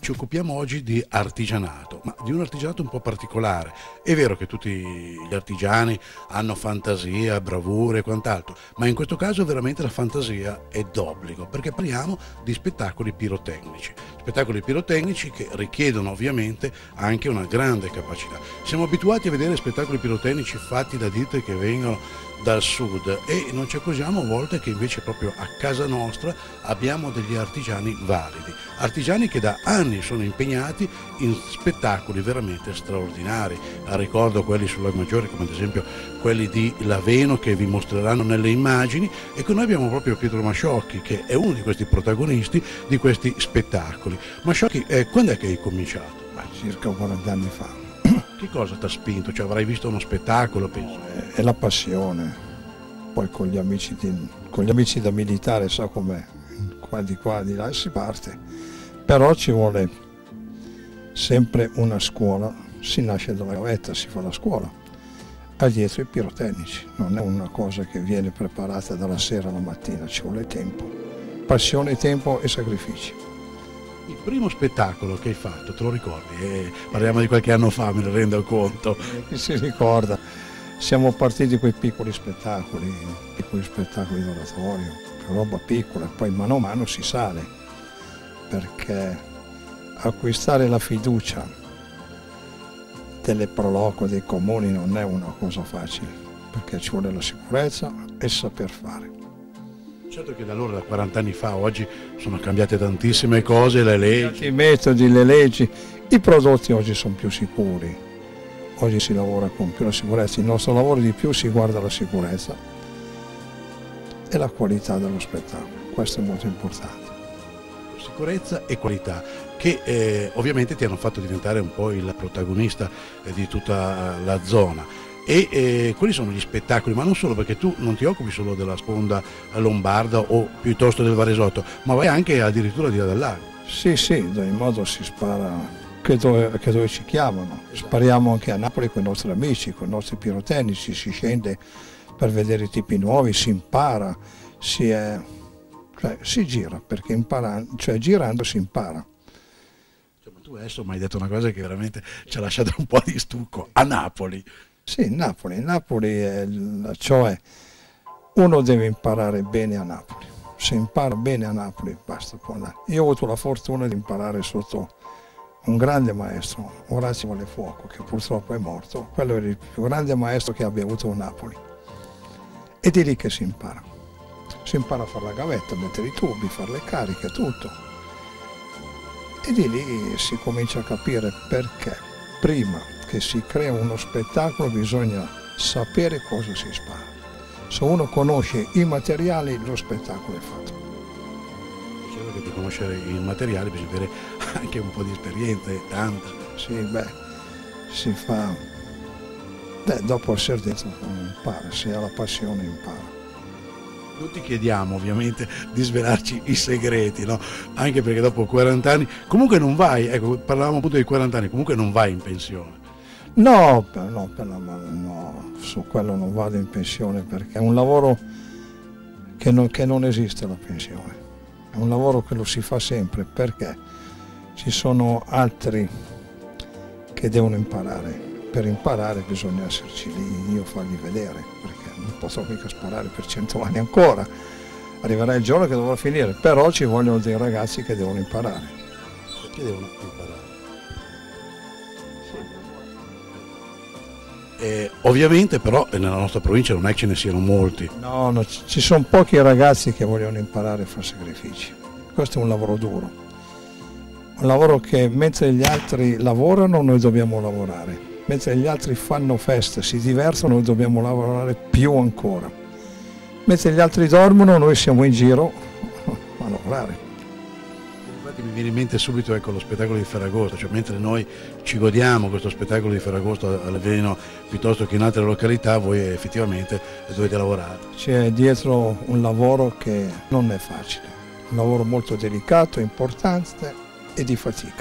ci occupiamo oggi di artigianato, ma di un artigianato un po' particolare. È vero che tutti gli artigiani hanno fantasia, bravura e quant'altro, ma in questo caso veramente la fantasia è d'obbligo, perché parliamo di spettacoli pirotecnici. Spettacoli pirotecnici che richiedono ovviamente anche una grande capacità. Siamo abituati a vedere spettacoli pirotecnici fatti da ditte che vengono dal sud e non ci accorgiamo a volte che invece proprio a casa nostra abbiamo degli artigiani validi, artigiani che da anni sono impegnati in spettacoli veramente straordinari. Ricordo quelli sul Lago Maggiore, come ad esempio quelli di Laveno, che vi mostreranno nelle immagini, e che noi abbiamo proprio Pietro Masciocchi, che è uno di questi protagonisti di questi spettacoli. Masciocchi, quando è che hai cominciato? Circa 40 anni fa. Che cosa ti ha spinto? Cioè, avrai visto uno spettacolo, penso? È la passione, poi con gli amici da militare, sa com'è, qua di là si parte, però ci vuole sempre una scuola, si nasce dalla gavetta, si fa la scuola, ha dietro i pirotecnici, non è una cosa che viene preparata dalla sera alla mattina, ci vuole tempo, passione, tempo e sacrifici. Il primo spettacolo che hai fatto, te lo ricordi? Parliamo di qualche anno fa, me ne rendo conto. Chi si ricorda? Siamo partiti con i piccoli spettacoli d'oratorio, roba piccola, poi mano a mano si sale, perché acquistare la fiducia delle proloco, dei comuni, non è una cosa facile, perché ci vuole la sicurezza e il saper fare. Certo che da allora, da 40 anni fa, oggi sono cambiate tantissime cose, le leggi. I metodi, le leggi, i prodotti oggi sono più sicuri, oggi si lavora con più la sicurezza, il nostro lavoro di più si guarda la sicurezza e la qualità dello spettacolo, questo è molto importante. Sicurezza e qualità, che ovviamente ti hanno fatto diventare un po' il protagonista di tutta la zona. E quelli sono gli spettacoli, ma non solo, perché tu non ti occupi solo della sponda lombarda o piuttosto del Varesotto, ma vai anche addirittura di là dal lago. Sì, in ogni modo si spara che dove ci chiamano. Spariamo anche a Napoli con i nostri amici, con i nostri pirotecnici, si scende per vedere i tipi nuovi, si impara, si gira, perché girando si impara. Ma tu adesso mi hai detto una cosa che veramente ci ha lasciato un po' di stucco, a Napoli. Sì, Napoli cioè uno deve imparare bene a Napoli, se impara bene a Napoli basta, può andare. Io ho avuto la fortuna di imparare sotto un grande maestro, Orazio Valefuoco, che purtroppo è morto, quello è il più grande maestro che abbia avuto Napoli. E di lì che si impara a fare la gavetta, mettere i tubi, fare le cariche, tutto. E di lì si comincia a capire perché prima che si crea uno spettacolo bisogna sapere cosa si spara. Se uno conosce i materiali, lo spettacolo è fatto. Dicevo che per conoscere i materiali bisogna avere anche un po' di esperienza, tanta. Sì, si fa. Dopo essere dentro impara, se ha la passione impara. Non ti chiediamo ovviamente di svelarci i segreti, no? Anche perché dopo 40 anni, comunque non vai, ecco, parlavamo appunto dei 40 anni, comunque non vai in pensione. No, su quello non vado in pensione, perché è un lavoro che non esiste la pensione, è un lavoro che lo si fa sempre, perché ci sono altri che devono imparare, per imparare bisogna esserci lì, io fargli vedere, perché non posso mica sparare per 100 anni ancora, arriverà il giorno che dovrà finire, però ci vogliono dei ragazzi che devono imparare. Perché devono imparare? Ovviamente però nella nostra provincia non è che ce ne siano molti. No, ci sono pochi ragazzi che vogliono imparare a fare sacrifici. Questo è un lavoro duro, un lavoro che mentre gli altri lavorano noi dobbiamo lavorare, mentre gli altri fanno feste, si divertono, noi dobbiamo lavorare più ancora, mentre gli altri dormono noi siamo in giro a lavorare. Mi viene in mente subito, ecco, lo spettacolo di Ferragosto, cioè mentre noi ci godiamo questo spettacolo di Ferragosto a Laveno piuttosto che in altre località, voi effettivamente dovete lavorare. C'è dietro un lavoro che non è facile, un lavoro molto delicato, importante e di fatica.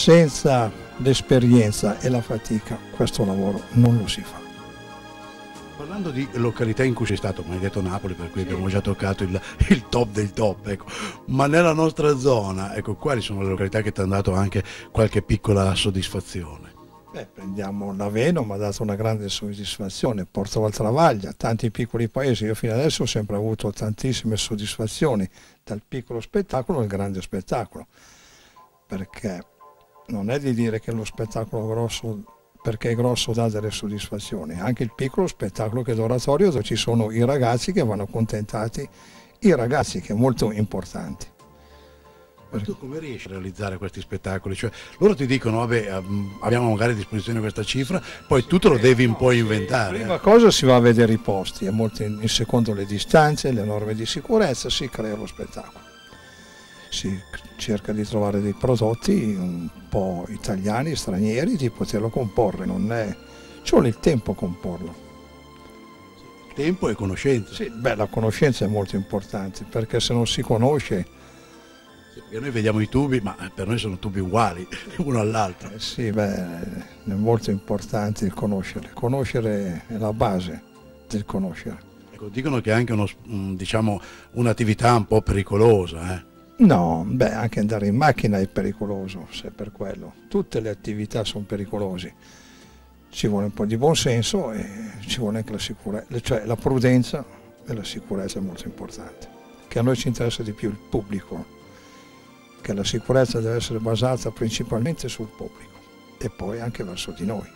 Senza l'esperienza e la fatica questo lavoro non lo si fa. Parlando di località in cui sei stato, mi hai detto Napoli, per cui abbiamo già toccato il top del top, ecco. Ma nella nostra zona, ecco, quali sono le località che ti hanno dato anche qualche piccola soddisfazione? Prendiamo l'Aveno, mi ha dato una grande soddisfazione, Porto Valtravaglia, tanti piccoli paesi. Io fino adesso ho sempre avuto tantissime soddisfazioni, dal piccolo spettacolo al grande spettacolo, perché non è di dire che lo spettacolo grosso, perché è grosso, dà delle soddisfazioni, anche il piccolo spettacolo che è d'oratorio, dove ci sono i ragazzi che vanno accontentati, i ragazzi, che è molto importante. Ma tu come riesci a realizzare questi spettacoli? Cioè, loro ti dicono, vabbè, abbiamo magari a disposizione questa cifra, poi tu te lo devi un po' inventare. Prima cosa si va a vedere i posti, in secondo le distanze, le norme di sicurezza, si crea lo spettacolo. Si cerca di trovare dei prodotti un po' italiani, stranieri, di poterlo comporre, non è... ci vuole il tempo a comporlo. Tempo e conoscenza. Sì, la conoscenza è molto importante, perché se non si conosce... Perché noi vediamo i tubi, ma per noi sono tubi uguali, uno all'altro. Sì, è molto importante il conoscere. Conoscere è la base del conoscere. Ecco, dicono che è anche diciamo, un'attività un po' pericolosa. No, anche andare in macchina è pericoloso, se per quello. Tutte le attività sono pericolose. Ci vuole un po' di buonsenso e ci vuole anche la sicurezza, cioè la prudenza e la sicurezza è molto importante. Che a noi ci interessa di più il pubblico, che la sicurezza deve essere basata principalmente sul pubblico e poi anche verso di noi.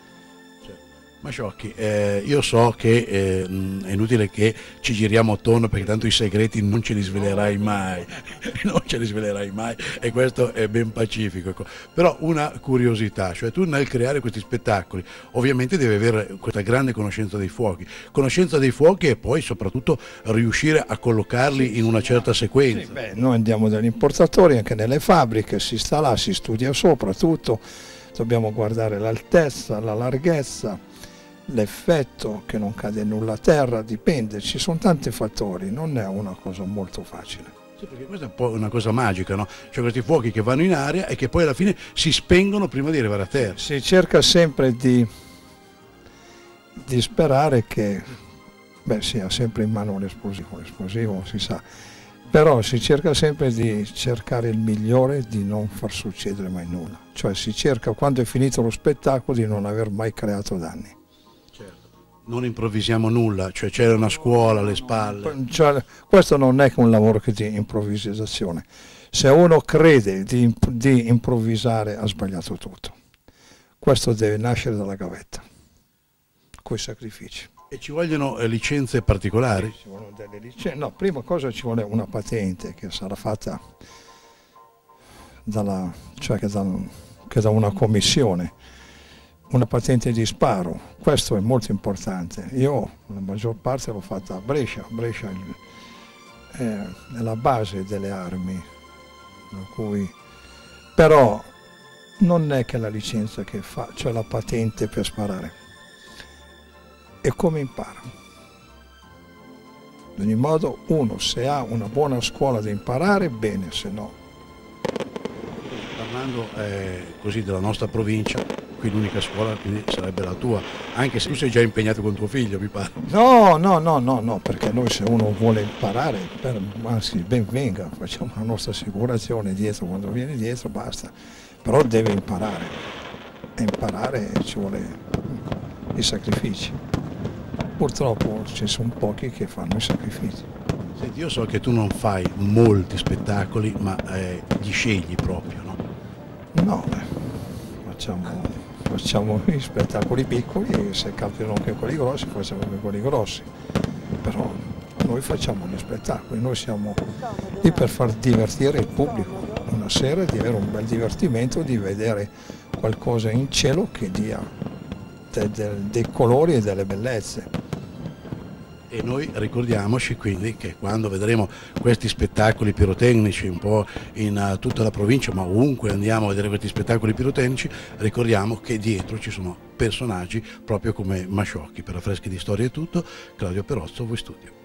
Masciocchi, io so che è inutile che ci giriamo attorno, perché tanto i segreti non ce li svelerai mai, non ce li svelerai mai, e questo è ben pacifico. Ecco. Però una curiosità, cioè tu nel creare questi spettacoli ovviamente devi avere questa grande conoscenza dei fuochi e poi soprattutto riuscire a collocarli in una certa sequenza. Sì, noi andiamo dagli importatori, anche nelle fabbriche, si sta là, si studia sopra tutto, dobbiamo guardare l'altezza, la larghezza, l'effetto, che non cade nulla a terra, dipende, ci sono tanti fattori, non è una cosa molto facile. Sì, perché questa è un po' una cosa magica, no? Cioè questi fuochi che vanno in aria e che poi alla fine si spengono prima di arrivare a terra. Si cerca sempre di sperare che, si ha sempre in mano l'esplosivo si sa, però si cerca sempre di cercare il migliore, di non far succedere mai nulla, cioè si cerca, quando è finito lo spettacolo, di non aver mai creato danni. Non improvvisiamo nulla, cioè c'era una scuola alle spalle. Cioè, questo non è un lavoro di improvvisazione. Se uno crede di improvvisare, ha sbagliato tutto. Questo deve nascere dalla gavetta, coi sacrifici. E ci vogliono licenze particolari? Ci vogliono delle licenze. No, prima cosa ci vuole una patente che sarà fatta che da una commissione. Una patente di sparo, questo è molto importante. Io la maggior parte l'ho fatta a Brescia, è la base delle armi, però non è che la licenza che fa, cioè la patente per sparare, è come impara. In ogni modo, uno, se ha una buona scuola di imparare, bene, se no. Parlando così della nostra provincia, qui l'unica scuola quindi sarebbe la tua, anche se tu sei già impegnato con tuo figlio, mi pare. No, perché noi, se uno vuole imparare, anzi ben venga, facciamo la nostra assicurazione dietro, quando viene dietro basta, però deve imparare, e imparare ci vuole i sacrifici. Purtroppo ci sono pochi che fanno i sacrifici. Senti, io so che tu non fai molti spettacoli, ma li scegli proprio, no? No, facciamo gli spettacoli piccoli e se capitano anche quelli grossi, facciamo anche quelli grossi. Però noi facciamo gli spettacoli, noi siamo lì per far divertire il pubblico. Una sera di avere un bel divertimento, di vedere qualcosa in cielo che dia dei colori e delle bellezze. E noi ricordiamoci quindi che quando vedremo questi spettacoli pirotecnici un po' in tutta la provincia, ma ovunque andiamo a vedere questi spettacoli pirotecnici, ricordiamo che dietro ci sono personaggi proprio come Masciocchi. Per Affreschi di Storia è tutto, Claudio Perozzo, Voi Studio.